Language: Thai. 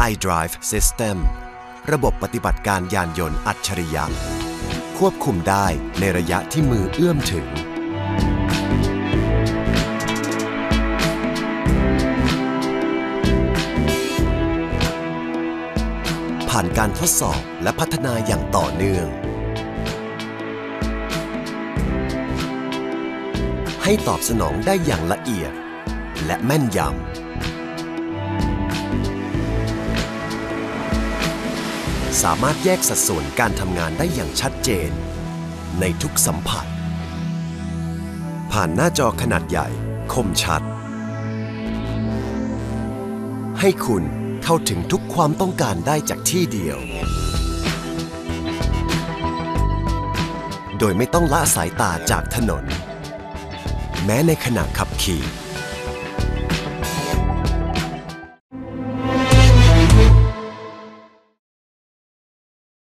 iDrive System ระบบปฏิบัติการยานยนต์อัจฉริยะควบคุมได้ในระยะที่มือเอื้อมถึงผ่านการทดสอบและพัฒนาอย่างต่อเนื่องให้ตอบสนองได้อย่างละเอียดและแม่นยำสามารถแยกสัดส่วนการทำงานได้อย่างชัดเจนในทุกสัมผัสผ่านหน้าจอขนาดใหญ่คมชัดให้คุณเข้าถึงทุกความต้องการได้จากที่เดียวโดยไม่ต้องละสายตาจากถนนแม้ในขณะขับขี่